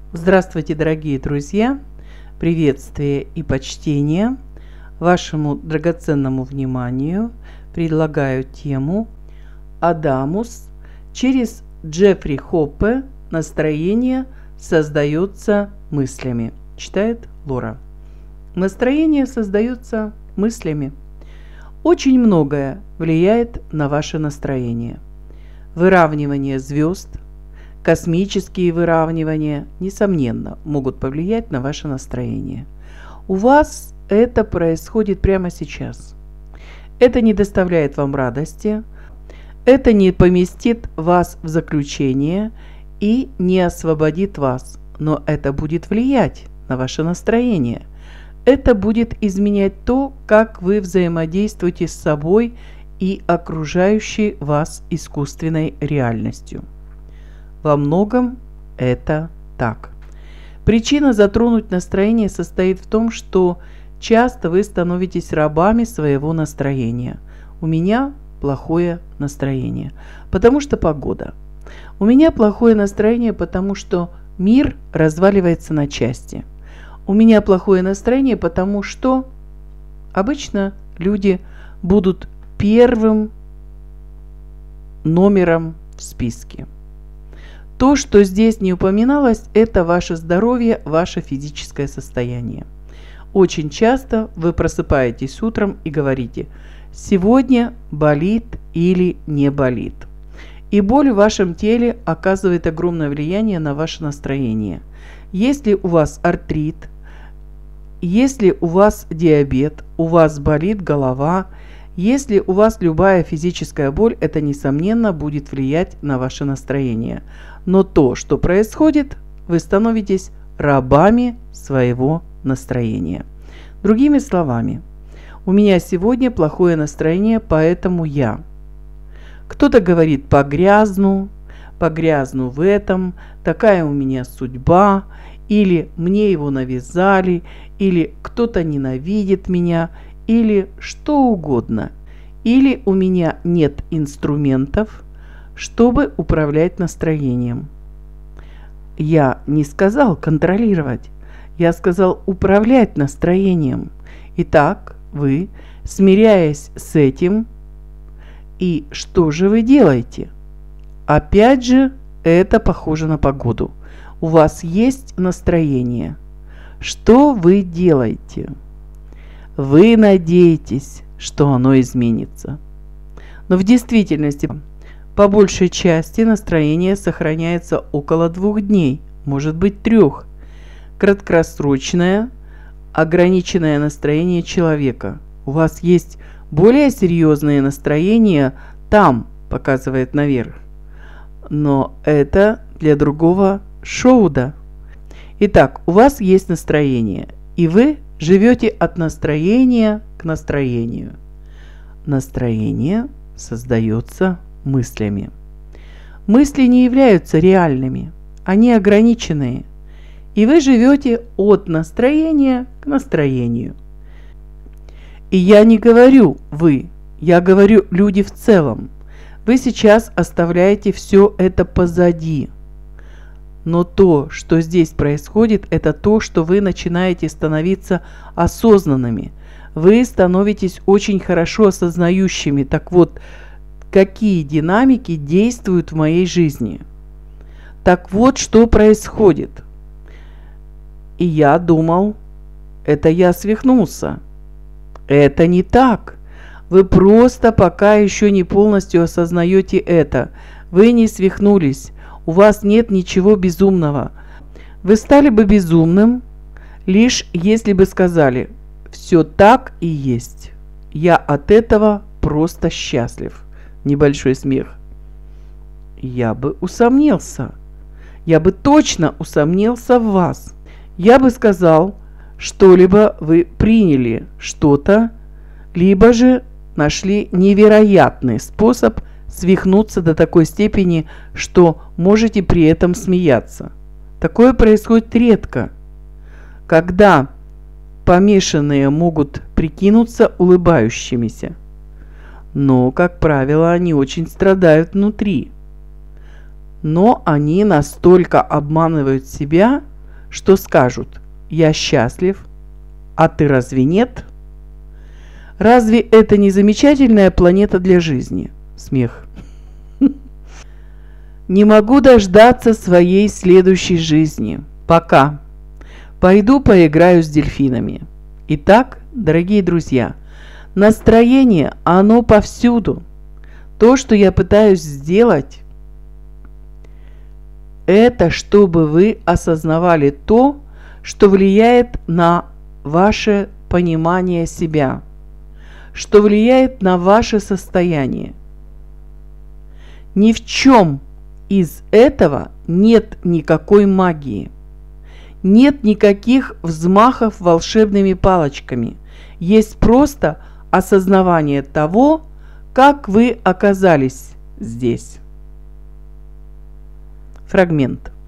Здравствуйте, дорогие друзья! Приветствие и почтение вашему драгоценному вниманию предлагаю тему «Адамус. Через Джеффри Хоппе настроение создается мыслями». Читает Лора. Настроение создается мыслями. Очень многое влияет на ваше настроение. Выравнивание звезд, космические выравнивания, несомненно, могут повлиять на ваше настроение. У вас это происходит прямо сейчас. Это не доставляет вам радости, это не поместит вас в заключение и не освободит вас, но это будет влиять на ваше настроение. Это будет изменять то, как вы взаимодействуете с собой и окружающей вас искусственной реальностью. Во многом это так. Причина затронуть настроение состоит в том, что часто вы становитесь рабами своего настроения. У меня плохое настроение, потому что погода. У меня плохое настроение, потому что мир разваливается на части. У меня плохое настроение, потому что обычно люди будут первым номером в списке. То, что здесь не упоминалось, это ваше здоровье, ваше физическое состояние. Очень часто вы просыпаетесь утром и говорите: «Сегодня болит или не болит». И боль в вашем теле оказывает огромное влияние на ваше настроение. Если у вас артрит, если у вас диабет, у вас болит голова, если у вас любая физическая боль, это, несомненно, будет влиять на ваше настроение. Но то, что происходит, вы становитесь рабами своего настроения. Другими словами, у меня сегодня плохое настроение, поэтому я. Кто-то говорит: погрязну в этом, такая у меня судьба, или мне его навязали, или кто-то ненавидит меня, или что угодно. Или у меня нет инструментов, чтобы управлять настроением. Я не сказал контролировать, я сказал управлять настроением. Итак, вы, смиряясь с этим, и что же вы делаете? Опять же, это похоже на погоду. У вас есть настроение. Что вы делаете? Вы надеетесь, что оно изменится. Но в действительности, по большей части, настроение сохраняется около 2 дней, может быть 3. Краткосрочное, ограниченное настроение человека. У вас есть более серьезные настроения там, показывает наверх. Но это для другого шоуда. Итак, у вас есть настроение, и вы живете от настроения к настроению. Настроение создается мыслями. Мысли не являются реальными, они ограниченные. И вы живете от настроения к настроению. И я не говорю вы, я говорю люди в целом. Вы сейчас оставляете все это позади. Но то, что здесь происходит, это то, что вы начинаете становиться осознанными. Вы становитесь очень хорошо осознающими. Так вот, какие динамики действуют в моей жизни? Так вот, что происходит. И я думал, это я свихнулся. Это не так. Вы просто пока еще не полностью осознаете это. Вы не свихнулись. У вас нет ничего безумного. Вы стали бы безумным, лишь если бы сказали: «Все так и есть. Я от этого просто счастлив». Небольшой смех. Я бы усомнился. Я бы точно усомнился в вас. Я бы сказал, что-либо вы приняли что-то, либо же нашли невероятный способ свихнуться до такой степени, что можете при этом смеяться. Такое происходит редко, когда помешанные могут прикинуться улыбающимися. Но, как правило, они очень страдают внутри. Но они настолько обманывают себя, что скажут: «Я счастлив, а ты разве нет?» Разве это не замечательная планета для жизни? Смех. Не могу дождаться своей следующей жизни. Пока. Пойду поиграю с дельфинами. Итак, дорогие друзья, настроение, оно повсюду. То, что я пытаюсь сделать, это чтобы вы осознавали то, что влияет на ваше понимание себя, что влияет на ваше состояние. Ни в чем из этого нет никакой магии. Нет никаких взмахов волшебными палочками. Есть просто осознавание того, как вы оказались здесь. Фрагмент.